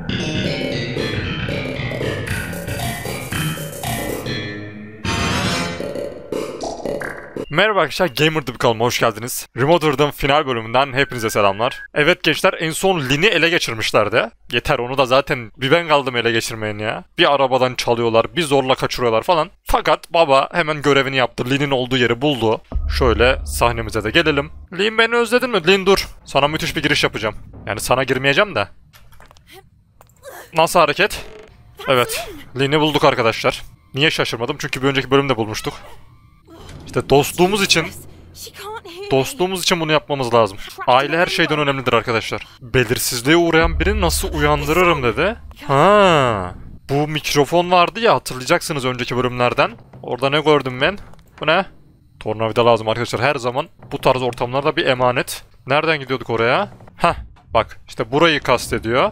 Merhaba arkadaşlar, Gamer Dip kanalıma hoş geldiniz. Remote World'ın final bölümünden hepinize selamlar. Evet gençler, en son Lynn'i ele geçirmişlerdi. Yeter, onu da zaten bir ben kaldım ele geçirmeyin ya. Bir arabadan çalıyorlar, bir zorla kaçırıyorlar falan. Fakat baba hemen görevini yaptı. Lynn'in olduğu yeri buldu. Şöyle sahnemize de gelelim. Lynn, beni özledin mi? Lynn dur. Sana müthiş bir giriş yapacağım. Yani sana girmeyeceğim de. Nasıl hareket? Evet. Lynn'i bulduk arkadaşlar. Niye şaşırmadım? Çünkü bir önceki bölümde bulmuştuk. İşte dostluğumuz için bunu yapmamız lazım. Aile her şeyden önemlidir arkadaşlar. Belirsizliğe uğrayan birini nasıl uyandırırım dedi. Ha, bu mikrofon vardı ya, hatırlayacaksınız önceki bölümlerden. Orada ne gördüm ben? Bu ne? Tornavida lazım arkadaşlar, her zaman bu tarz ortamlarda bir emanet. Nereden gidiyorduk oraya? Heh, bak işte burayı kastediyor.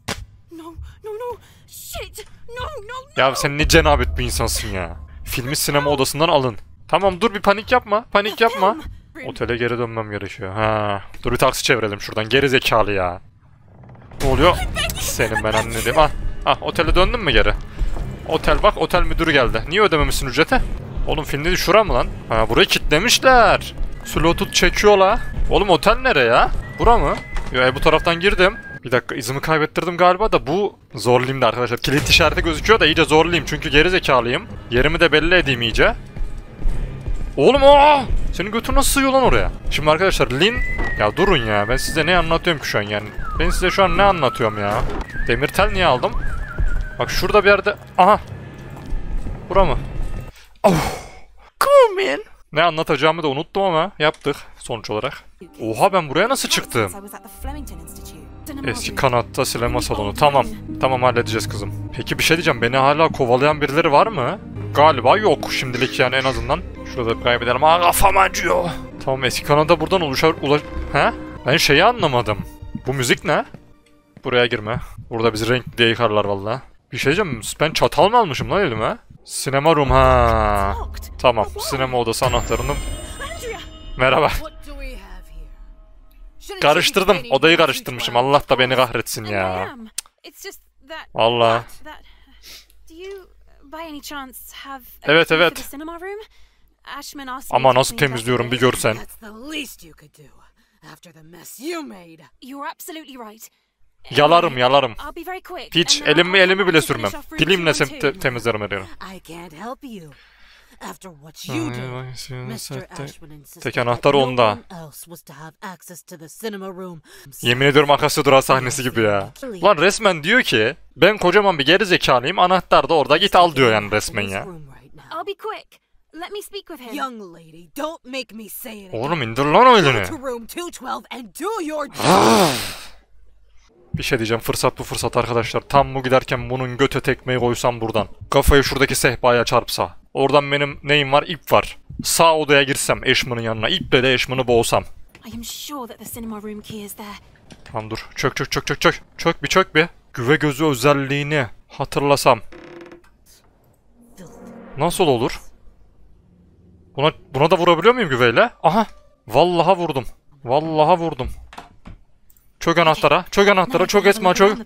Ya sen ne cenabet bir insansın ya. Filmi sinema odasından alın. Tamam dur, bir panik yapma. Panik yapma. Otele geri dönmem gerekiyor. Ha. Dur bir taksi çevirelim şuradan. Geri zekalı ya. Ne oluyor? Senin ben anladım. Ah, otele döndün mü geri? Otel, bak otel müdürü geldi. Niye ödememişsin ücreti? Oğlum filmde de şura mı lan? Ha, burayı kilitlemişler. Slotu çekiyorlar. Oğlum otel nere ya? Bura mı? Ya bu taraftan girdim. Bir dakika, izimi kaybettirdim galiba da bu zorlayayım da arkadaşlar. Kilit işareti gözüküyor da iyice zorlayayım çünkü geri zekalıyım. Yerimi de belli edeyim iyice. Oğlum senin götün nasıl sığıyor lan oraya? Şimdi arkadaşlar Lynn... Ya durun ya, ben size ne anlatıyorum ki şu an yani? Ben size şu an ne anlatıyorum ya? Demirtel niye aldım? Bak şurada bir yerde... Aha! Bura mı? Come on man! Ne anlatacağımı da unuttum ama yaptık sonuç olarak. Oha, ben buraya nasıl çıktım? Eski kanatta sinema salonu. Tamam halledeceğiz kızım. Peki bir şey diyeceğim, beni hala kovalayan birileri var mı? Galiba yok şimdilik yani, en azından. Şurada kaybedelim. Kafam acıyor. Tamam, eski kanada buradan He? Ben şeyi anlamadım. Bu müzik ne? Buraya girme. Burada bizi renkli diye yıkarlar valla. Bir şey diyeceğim, ben çatal mı almışım lan elime? Sinema room, ha. Tamam, sinema odası anahtarını... Merhaba. Karıştırdım. Odayı karıştırmışım. Allah da beni kahretsin ya. Allah. Evet. Ama nasıl temizliyorum bir görsen. Yalarım. Hiç elimi bile sürmem. Dilimle temizlerim her yeri. Tek anahtar onda. Yemin ediyorum Akasya Durağı sahnesi gibi ya. Lan resmen diyor ki ben kocaman bir gerizekalıyım, anahtar da orada, git al diyor yani resmen ya. Oğlum indir lan elini. Bir şey diyeceğim, fırsat bu fırsat arkadaşlar. Tam bu giderken bunun göte tekmeyi koysam buradan. Kafayı şuradaki sehpaya çarpsa. Oradan benim neyim var? İp var. Sağ odaya girsem Ashman'ın yanına. İple de Ashman'ı boğsam. Tamam dur. Çök bir. Güve gözü özelliğini hatırlasam. Nasıl olur? Buna da vurabiliyor muyum güveyle? Aha. Vallahi vurdum. Çök anahtara. Çök Esma, çök.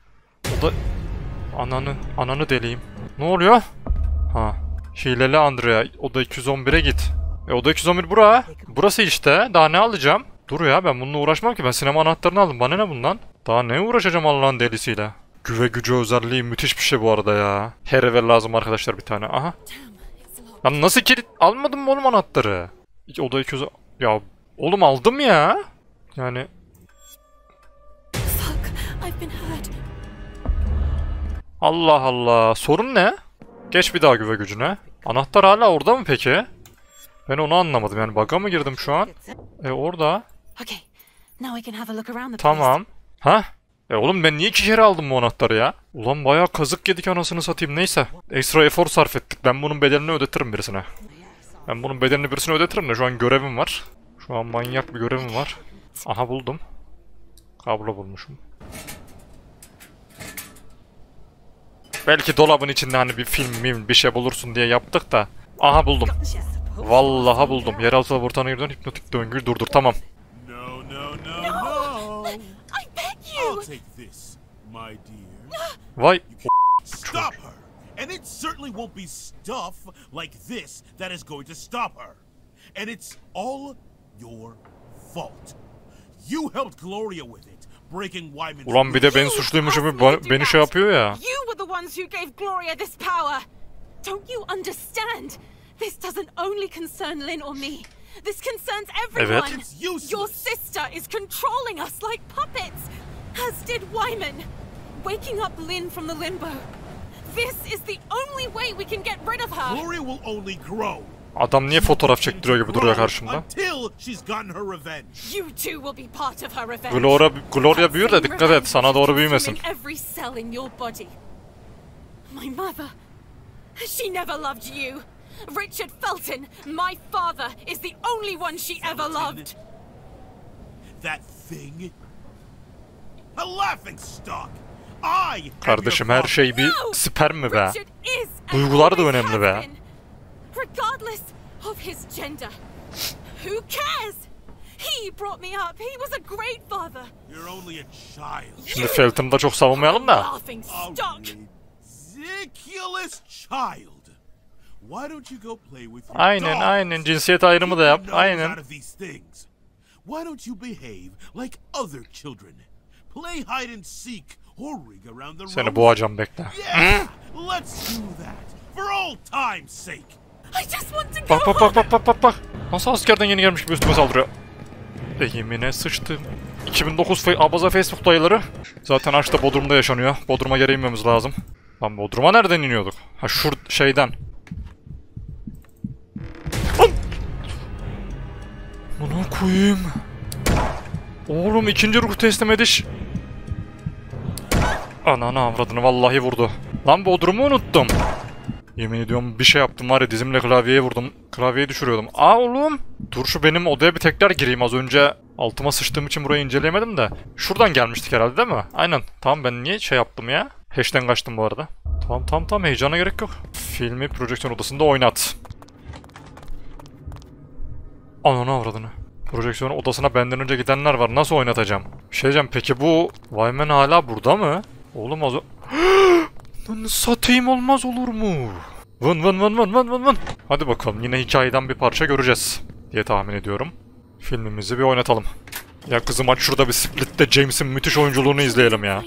Ananı deliyim. Ne oluyor? Ha. Hileli Andrea. Oda 211'e git. Oda 211 bura. Burası işte. Daha ne alacağım? Dur ya, ben bununla uğraşmam ki. Ben sinema anahtarını aldım. Bana ne bundan? Daha ne uğraşacağım Allah'ın delisiyle? Güve gücü özelliği müthiş bir şey bu arada ya. Her eve lazım arkadaşlar bir tane. Aha. Lan nasıl kilit? Almadım mı oğlum anahtarı? Oda 200... Ya oğlum aldım ya. Yani... Allah Allah. Sorun ne? Geç bir daha güve gücüne. Anahtar hala orada mı peki? Ben onu anlamadım. Yani bug'a mı girdim şu an? Orada. Tamam. Ha? Oğlum ben niye 2 kere aldım bu anahtarı ya? Ulan bayağı kazık yedik anasını satayım. Neyse. Ekstra efor sarf ettik. Ben bunun bedelini ödetirim birisine. De şu an görevim var. Şu an manyak bir görevim var. Aha buldum. Kablo bulmuşum. Belki dolabın içinde hani bir film bir şey bulursun diye yaptık da. Aha buldum. Vallahi buldum. Yeraltı laboratuvarına girden hipnotik döngüyü durdur. Tamam. Vay. Stop her. And it certainly won't be stuff like this that is going to stop her. And it's all your fault. You helped Gloria with it, breaking Wyman's. Ulan bir de ben suçluymuşum beni şey yapıyor ya. You were the ones who gave Gloria this power. Don't you understand? This doesn't only concern Lynn or me. This concerns everyone. Evet. Your sister is controlling us like puppets, as did Wyman, waking up Lynn from the limbo. This is the only way we can get rid of her. Gloria will only grow. Adam niye fotoğraf çektiriyor gibi duruyor karşımda? Until she's gotten her revenge. You two will be part of her revenge. Gloria büyür de dikkat et sana doğru büyümesin. Every cell in your body. My mother, she never loved you. Richard Felton, my father, is the only one she ever loved. That thing? A laughing stock. Kardeşim her şey bir sperm mi be? Duygular da önemli be. Regardless of his gender. Who cares? He brought me up. He was a great father. You're only a child. Şimdi Felton'u da çok savunmayalım da. Ridiculous child. Why don't you go play with your Aynen cinsiyet ayrımı da yap. Aynen. Why don't you behave like other children? Play hide and seek or ring around the room. Seni boğacağım bekle. Yeah, let's do that for old time's sake. I just want to go. Bak. Nasıl askerden yeni gelmiş gibi üstüme saldırıyor. Yemine sıçtım. 2009 abaza Facebook dayıları. Zaten aşkta Bodrum'da yaşanıyor. Bodrum'a geri inmemiz lazım. Lan Bodrum'a nereden iniyorduk? Ha şeyden. Bunu koyayım. Oğlum ikinci ruh teslim ediş. Ananı avradını vallahi vurdu. Lan Bodrum'u unuttum. Yemin ediyorum bir şey yaptım var ya dizimle klavyeye vurdum. Klavyeyi düşürüyordum. Aa oğlum. Dur şu benim odaya bir tekrar gireyim. Az önce altıma sıçtığım için burayı inceleyemedim de. Şuradan gelmiştik herhalde değil mi? Aynen. Tamam ben niye şey yaptım ya? Hash'ten kaçtım bu arada. Tamam heyecana gerek yok. Filmi projeksiyon odasında oynat. Ananı avradını. Projeksiyon odasına benden önce gidenler var. Nasıl oynatacağım? Bir şey diyeceğim. Peki bu Wyman hala burada mı? Oğlum az Lan satayım olmaz olur mu? Vın. Hadi bakalım yine hikayeden bir parça göreceğiz diye tahmin ediyorum. Filmimizi bir oynatalım. Ya kızım aç şurada bir Split'te James'in müthiş oyunculuğunu izleyelim ya.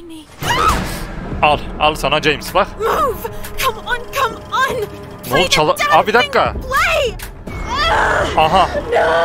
Al sana James bak. Come on. Ne oldu Aa bir dakika. Aha.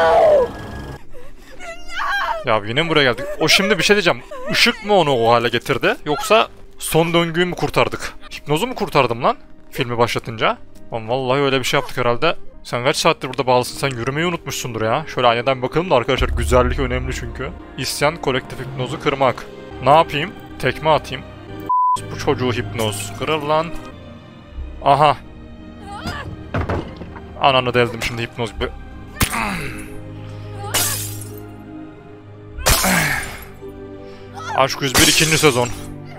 Ya yine mi buraya geldik? O şimdi bir şey diyeceğim. Işık mı onu o hale getirdi? Yoksa son döngüyü mü kurtardık? Hipnozu mu kurtardım lan? Filmi başlatınca. Ama vallahi öyle bir şey yaptık herhalde. Sen kaç saattir burada bağlısın? Sen yürümeyi unutmuşsundur ya. Şöyle aynadan bir bakalım da arkadaşlar. Güzellik önemli çünkü. İsyan kolektif hipnozu kırmak. Ne yapayım? Tekme atayım. Bu çocuğu hipnoz. Kırır lan. Aha. Ananı deldim şimdi hipnoz gibi. Aşk 101 2. sezon.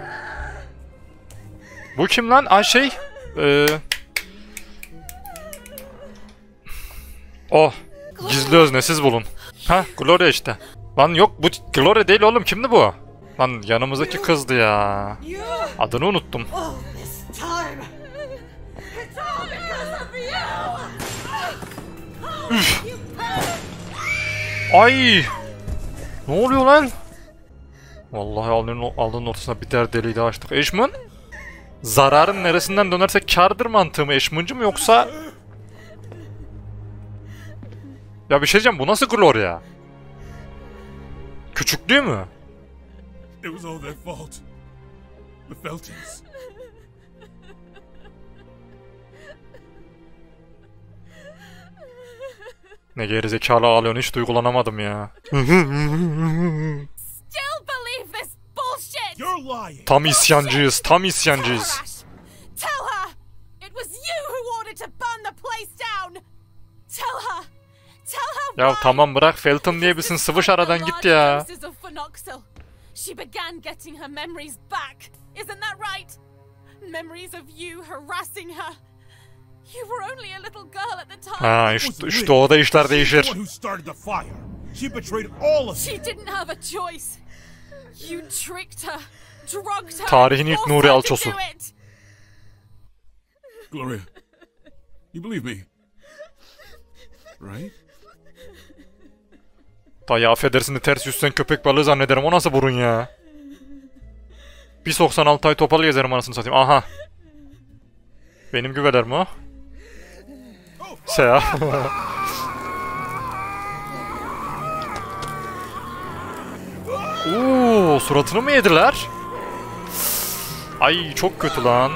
Bu kim lan? Oh. Gizli özne siz bulun. Ha Gloria işte. Lan yok bu Gloria değil oğlum kimdi bu? Lan yanımızdaki kızdı ya. Adını unuttum. Üf. Ay. Ne oluyor lan? Vallahi alnının ortasına bir der deliği de açtık. Eşmin? Zararın neresinden dönersek kârdır mantığı mı Eşmin'cim yoksa... Ya bir şey diyeceğim bu nasıl Gloria? Küçüklüğü mü? It was all their fault. The Feltons. Ne gerizekalı ağlıyorsun hiç duygulanamadım ya. Tam isyancıyız, tam isyancıyız. Ya tamam bırak Felton diye bilsin sıvış aradan gitti ya. She began getting her memories back. Isn't that right? Memories of you harassing her. You were only a little girl at the time. Ha işte o da işler değişir. She betrayed all of us. She didn't have a choice. You tricked her, drugged her Tarihin and ilk forced Nuri her to alçosu. do it. Gloria, you believe me, right? Dayı affedersin de ters yüzsen köpek balığı zannederim. O nasıl burun ya? Bir 96 ay topal gezerim anasını satayım. Aha. Benim güveler mi o? Seha. Ooo, suratını mı yediler? Ay çok kötü lan.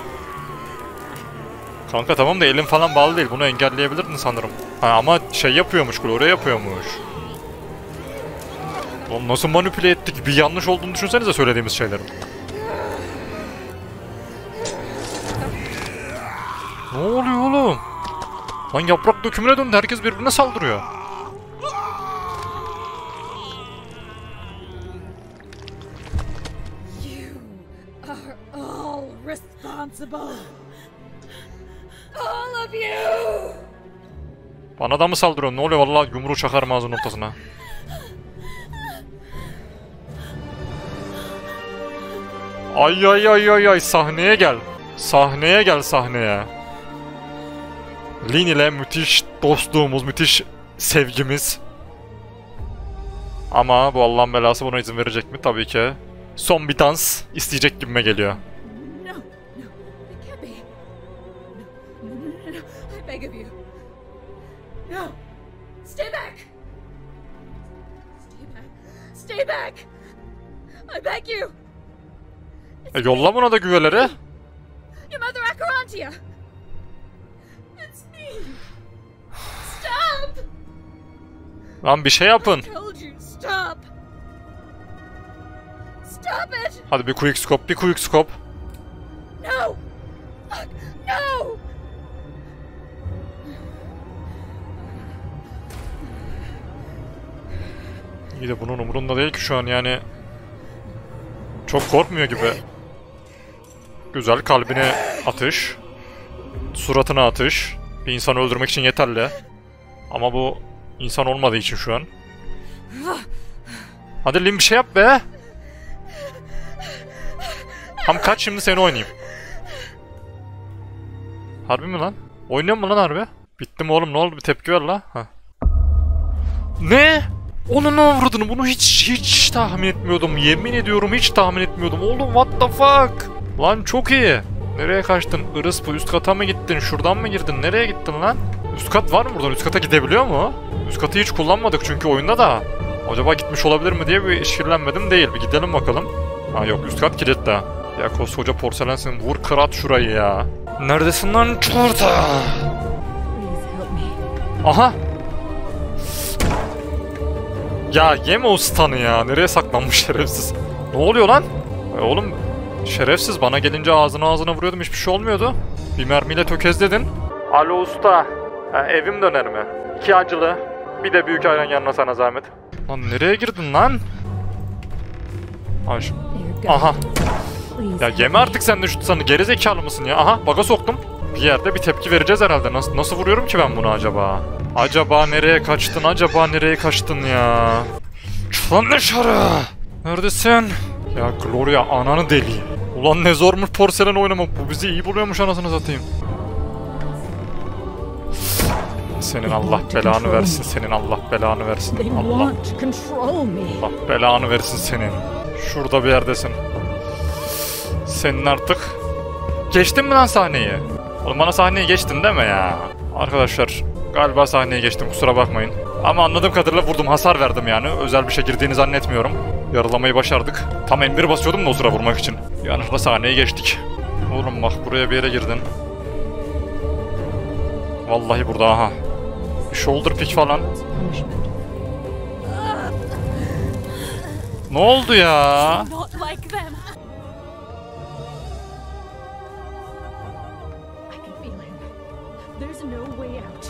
Kanka tamam da elin falan bağlı değil. Bunu engelleyebilirdin sanırım. Ha, ama şey yapıyormuş, Gloria yapıyormuş. Oğlum nasıl manipüle ettik? Bir yanlış olduğunu düşünsenize söylediğimiz şeylerin. Ne oluyor oğlum? Lan yaprak dökümüne döndü. Herkes birbirine saldırıyor. All of you! Bana da mı saldırıyorsun? Ne oluyor vallahi yumruğu çakarım ağzının ortasına. Ay ay ay ay ay, sahneye gel. Sahneye gel, sahneye. Lynn ile müthiş dostluğumuz, müthiş sevgimiz. Ama bu Allah'ın belası buna izin verecek mi? Tabii ki. Son bir dans isteyecek gibime geliyor. No, no, it can't be. No, no, no, no, no. I beg of you. No, stay back. Stay back. Stay back. I beg you. Yolla buna da güveleri. Your mother Acherontia. It's me. Stop. Lan bir şey yapın. I told you, stop. Stop it. Hadi bir quick scope, bir quick scope. No. Fuck, no. İyi de bunun umurunda değil ki şu an yani. Çok korkmuyor gibi. Güzel, kalbine atış. Suratına atış. Bir insanı öldürmek için yeterli. Ama bu insan olmadığı için şu an. Hadi Lynn bir şey yap be. Tam kaç şimdi seni oynayayım. Harbi mi lan? Oynuyor mu lan harbi? Bitti mi oğlum, ne oldu, bir tepki ver la. Heh. Ne? Onun ne vurduğunu, bunu hiç tahmin etmiyordum. Yemin ediyorum hiç tahmin etmiyordum. Oğlum what the fuck? Lan çok iyi. Nereye kaçtın? Irıs bu, üst kata mı gittin? Şuradan mı girdin? Nereye gittin lan? Üst kat var mı buradan? Üst kata gidebiliyor mu? Üst katı hiç kullanmadık çünkü oyunda da. Acaba gitmiş olabilir mi diye bir işkillenmedim değil. Bir gidelim bakalım. Ha yok, üst kat kilitli. Ya koskoca porselensin, vur kırat şurayı ya. Neredesin lan çorta? Aha. Ya yeme o stun'ı ya. Nereye saklanmış şerefsiz? Ne oluyor lan? Oğlum şerefsiz, bana gelince ağzına vuruyordum, hiçbir şey olmuyordu. Bir mermiyle tökezledin. Alo usta. Evim döner mi? 2 acılı. Bir de büyük ayran yanına sana zahmet. Lan nereye girdin lan? Aha. Ya yeme artık sen de şu tutanı, gerizekalı mısın ya? Aha baga soktum. Bir yerde bir tepki vereceğiz herhalde. Nasıl vuruyorum ki ben bunu acaba? Acaba nereye kaçtın? Acaba nereye kaçtın ya? Çılan dışarı! Neredesin? Ya Gloria ananı deli. Ulan ne zormuş porselen oynamak. Bu bizi iyi buluyormuş anasını satayım. Senin Allah belanı versin. Senin Allah belanı versin. Allah belanı versin senin. Şurada bir yerdesin. Senin artık... Geçtin mi lan sahneyi? Oğlum bana sahneyi geçtin deme ya. Arkadaşlar galiba sahneyi geçtim, kusura bakmayın. Ama anladığım kadarıyla vurdum, hasar verdim yani. Özel bir şey girdiğini zannetmiyorum. Yaralamayı başardık. Tam M1 basıyordum da o sıra vurmak için. Yanlışlıkla sahneyi geçtik. Oğlum bak buraya bir yere girdin. Vallahi burada aha. Shoulder pick falan. Ne oldu ya? Not like them. I can feel him. There's no way out.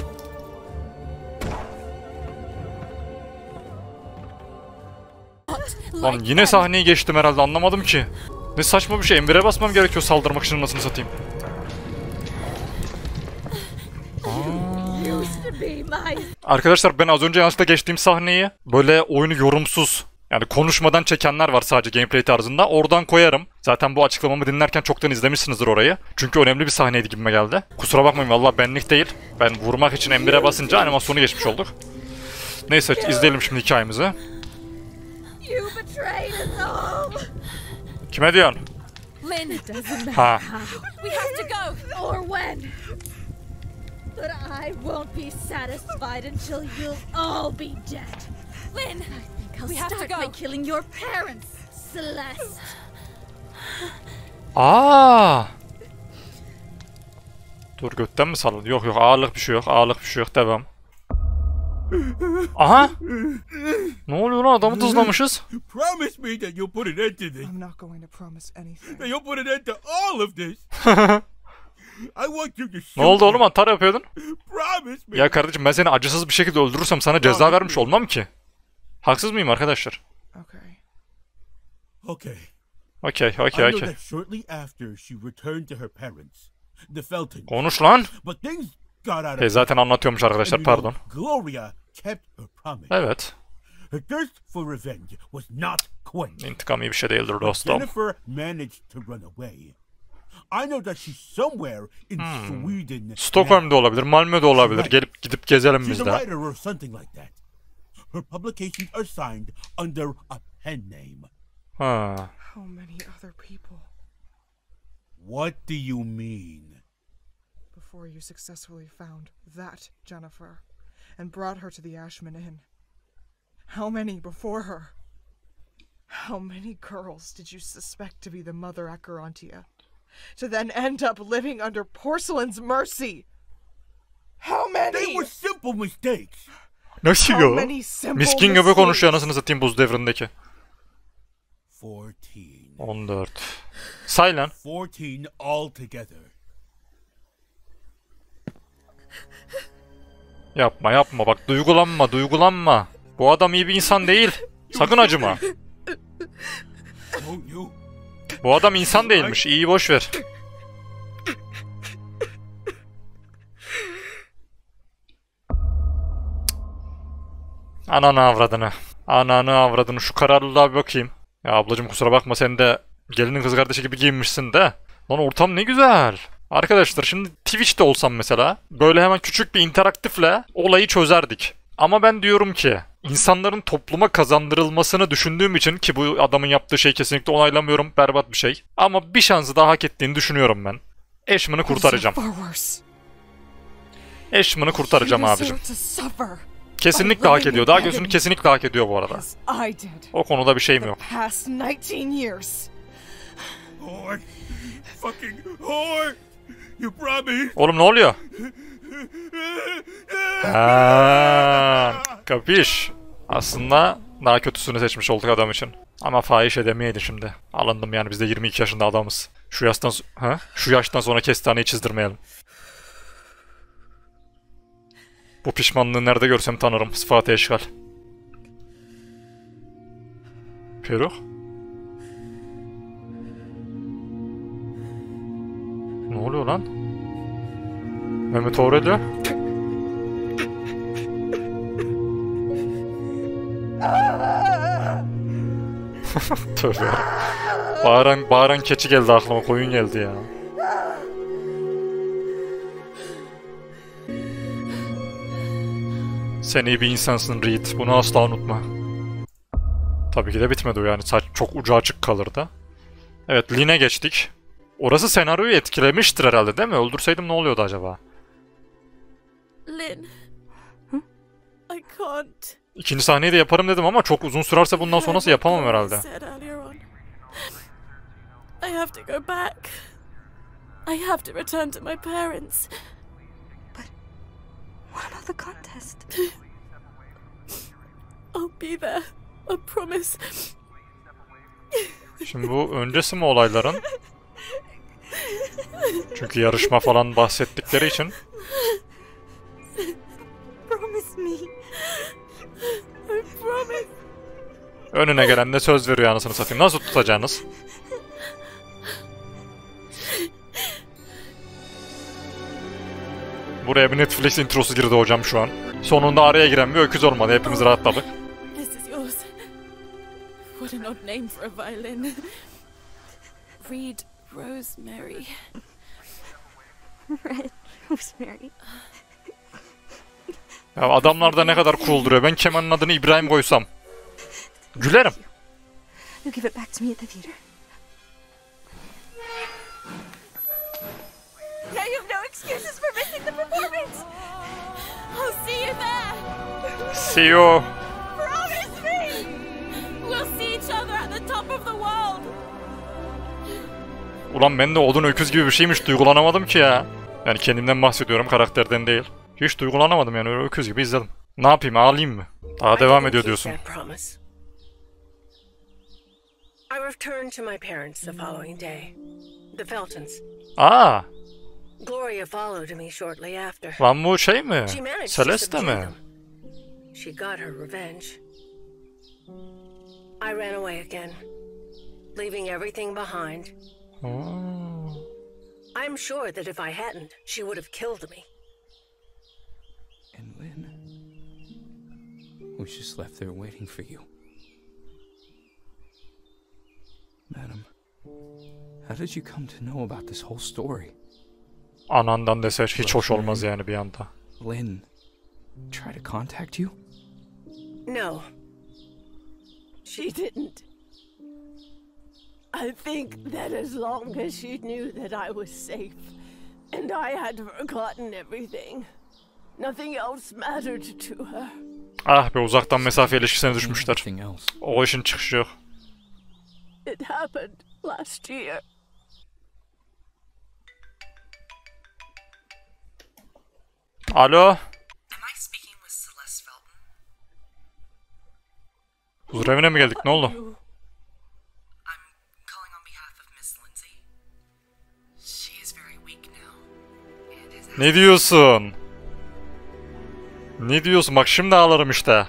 Lan yine sahneyi geçtim herhalde, anlamadım ki. Ne saçma bir şey, M1'e basmam gerekiyor saldırmak için, nasıl satayım. Arkadaşlar ben az önce yanlışlıkla geçtiğim sahneyi böyle oyunu yorumsuz Yani konuşmadan çekenler var sadece gameplay tarzında. Oradan koyarım. Zaten bu açıklamamı dinlerken çoktan izlemişsinizdir orayı. Çünkü önemli bir sahneydi gibime geldi. Kusura bakmayın vallahi benlik değil. Ben vurmak için M1'e basınca animasyonu geçmiş olduk. Neyse izleyelim şimdi hikayemizi. Kime diyorsun? Lynn, Ha. we have to go. Or when. But I won't be satisfied until you'll all be dead. Lynn, I'll we have to start go. by killing your parents, Celeste. Aa! Dur götten mi salın? Yok yok ağırlık bir şey yok. Ağırlık bir şey yok. Devam. Aha! Ne oluyor lan? Adamı tuzlamışız. Promise me that you'll put an end to this. I'm not going to promise anything. That you'll put an end to all of this. I want you to shoot Ne oldu oğlum? me. Atar yapıyordun. Promise me. Ya kardeşim ben seni acısız bir şekilde öldürürsem sana ceza vermiş olmam ki. Haksız mıyım arkadaşlar? Okay. Okay. Okey, I know okey. that shortly after she returned to her parents, the Feltons. Konuş lan. But things got out of Zaten anlatıyormuş arkadaşlar, And you know, pardon. Gloria kept her promise. Evet. Her thirst for revenge was not quenched. İntikam iyi bir şey değildir But dostum. Jennifer managed to run away. I know that she's somewhere in Sweden. Stockholm'da olabilir, Malmö'de olabilir. Gelip gidip gezelim She's biz a de. writer or something like that. Her publications are signed under a pen name. Ha. How many other people What do you mean? before you successfully found that Jennifer and brought her to the Ashman Inn? How many before her? How many girls did you suspect to be the mother Acherontia? To then end up living under Porcelain's mercy? How many? They were simple mistakes. Nasıl How ya? many simple Miskin gibi konuşuyor anasını satayım buz devrindeki. 14. 14. Say lan. 14 altogether. Yapma yapma bak, duygulanma duygulanma. Bu adam iyi bir insan değil. Sakın acıma. Won't you? Bu adam insan değilmiş. İyi boş ver. Ananı avradını. Ananı avradını. Şu kararlılığa bir bakayım. Ya ablacım kusura bakma, sen de gelinin kız kardeşi gibi giyinmişsin de. Lan ortam ne güzel. Arkadaşlar şimdi Twitch'te olsam mesela böyle hemen küçük bir interaktifle olayı çözerdik. Ama ben diyorum ki insanların topluma kazandırılmasını düşündüğüm için, ki bu adamın yaptığı şeyi kesinlikle onaylamıyorum, berbat bir şey. Ama bir şansı daha hak ettiğini düşünüyorum ben. Ashman'ı kurtaracağım. Ashman'ı kurtaracağım abicim. Kesinlikle hak ediyor. Daha gözünü kesinlikle hak ediyor bu arada. O konuda bir şeyim yok. Past 19 years. Whore. Fucking whore. You promised. Oğlum ne oluyor? Ha, kapiş. Aslında daha kötüsünü seçmiş olduk adam için. Ama fahiş edemeydi şimdi. Alındım yani, biz de 22 yaşında adamız. Şu yaştan sonra kestaneyi çizdirmeyelim. Bu pişmanlığı nerede görsem tanırım. Sıfatı eşgal. Peruk. Ne oluyor lan? Mehmet Aurelio. Tövbe. Bağıran keçi geldi aklıma, koyun geldi ya. Sen iyi bir insansın Reed. Bunu asla unutma. Tabii ki de bitmedi o yani. Saç çok ucu açık kalırdı. Evet, Lynn'e geçtik. Orası senaryoyu etkilemiştir herhalde değil mi? Öldürseydim ne oluyordu acaba? Lynn, I can't. İkinci sahneyi de yaparım dedim ama çok uzun sürerse bundan sonrası yapamam herhalde. I have to go back. I have to return to my parents. What about the contest? I'll be there. I promise. Şimdi bu öncesi mi olayların? Çünkü yarışma falan bahsettikleri için. Promise me. I promise. Önüne gelen de söz veriyor anasını satayım. Nasıl tutacağınız? Buraya bir Netflix introsu girdi hocam şu an. Sonunda araya giren bir öküz olmadı. Hepimiz rahatladık. This is yours. What an odd name for a violin. Reed Rosemary. Red Rosemary. Ya adamlar da ne kadar cool duruyor. Ben kemanın adını İbrahim koysam. Gülerim. You give it back to me at the theater. Now you have no excuses for missing the performance. I'll see you there. See you. Promise me. We'll see each other at the top of the world. Ulan ben de odun öküz gibi bir şeymiş, duygulanamadım ki ya. Yani kendimden bahsediyorum, karakterden değil. Hiç duygulanamadım yani, öyle öküz gibi izledim. Ne yapayım, ağlayayım mı? Daha devam ediyor diyorsun. I returned to my parents the following day. The Feltons. Aa, Gloria followed me shortly after. lan bu şey mi? She managed to Celeste subdue mi? them. She got her revenge. I ran away again, leaving everything behind. Aa. I'm sure that if I hadn't, she would have killed me. And Lynn was just left there waiting for you. Madam, how did you come to know about this whole story? Anandan dese hiç hoş olmaz yani bir anda. Lynn, try to contact you? No. She didn't. I think that as long as she knew that I was safe and I had forgotten everything, nothing else mattered to her. Ah be, uzaktan mesafe ilişkisine düşmüşler. Nothing else. O işin çıkışı yok. It happened last year. Alo? Am I speaking with Celeste Felton? Huzur evine mi geldik, ne oldu? I'm calling on behalf of Miss Lindsay. She is very weak now. And is Ne diyorsun? Ne diyorsun? Bak şimdi ağlarım işte.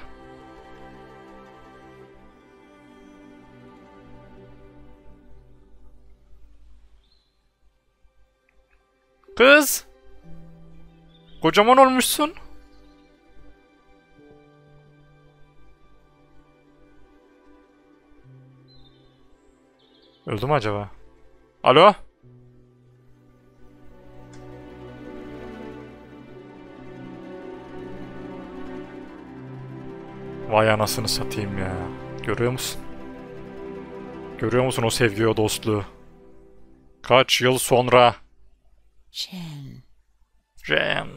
Kız! Kocaman olmuşsun. Öldü mü acaba? Alo? Vay anasını satayım ya. Görüyor musun? Görüyor musun o sevgiyi, o dostluğu? Kaç yıl sonra? Jen. Jen.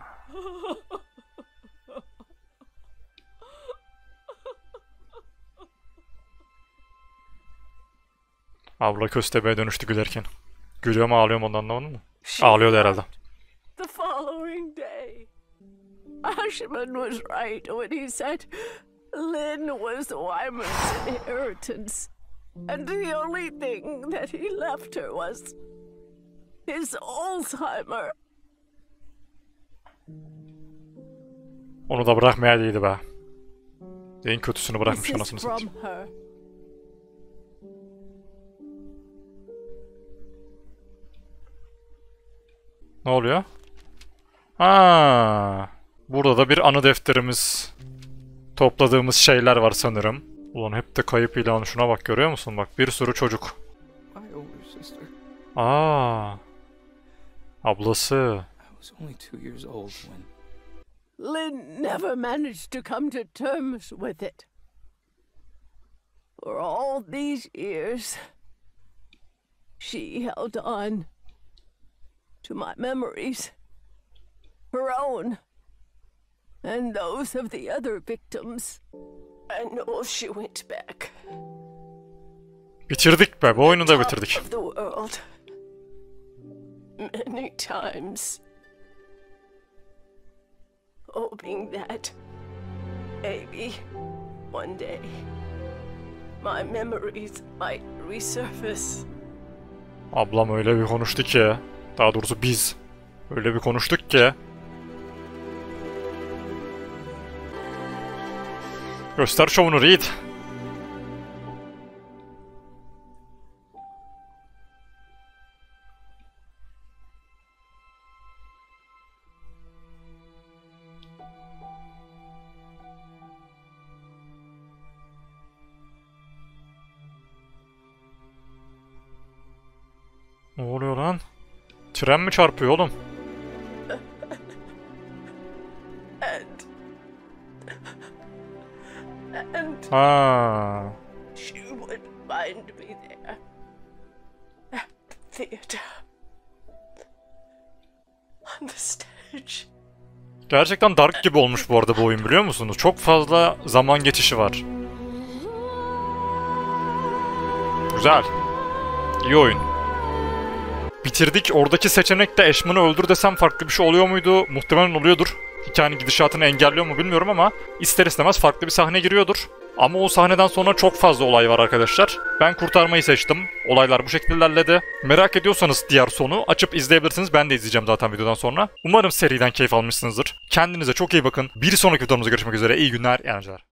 Abla köstebeğe dönüştü gülerken. Gülüyor mu ağlıyor mu onu anlamadın mı? Ağlıyordu herhalde. The following day, Ashman was right when he said Lynn was Wyman's inheritance, and the only thing that he left her was his Alzheimer. Onu da bırakmayaydı be. En kötüsünü bırakmış This is anasını satayım. from her. Ne oluyor? Ha, burada da bir anı defterimiz. Topladığımız şeyler var sanırım. Ulan hep de kayıp ilanı, şuna bak, görüyor musun? Bak bir sürü çocuk. My older sister. Aa, ablası. I was only 2 years old when... Lynn never managed to come to terms with it. For all these years, she held on to my memories, her own, and those of the other victims. I know she went back. Bitirdik be, bu oyunu da bitirdik. Of the world many times, hoping that maybe one day my memories might resurface. Ablam öyle bir konuştu ki, daha doğrusu biz öyle bir konuştuk ki. Göster şovunu Reed. Ne oluyor lan? Tren mi çarpıyor oğlum? And Ha. she would find me there. At the theater. On the stage. Gerçekten Dark gibi olmuş bu arada bu oyun, biliyor musunuz? Çok fazla zaman geçişi var. Güzel. İyi oyun. Bitirdik. Oradaki seçenek de Ashman'ı öldür desem farklı bir şey oluyor muydu? Muhtemelen oluyordur. Hikayenin gidişatını engelliyor mu bilmiyorum ama ister istemez farklı bir sahne giriyordur. Ama o sahneden sonra çok fazla olay var arkadaşlar. Ben kurtarmayı seçtim. Olaylar bu şekilde ilerledi. Merak ediyorsanız diğer sonu açıp izleyebilirsiniz. Ben de izleyeceğim zaten videodan sonra. Umarım seriden keyif almışsınızdır. Kendinize çok iyi bakın. Bir sonraki videomuzda görüşmek üzere. İyi günler, iyi eğlenceler.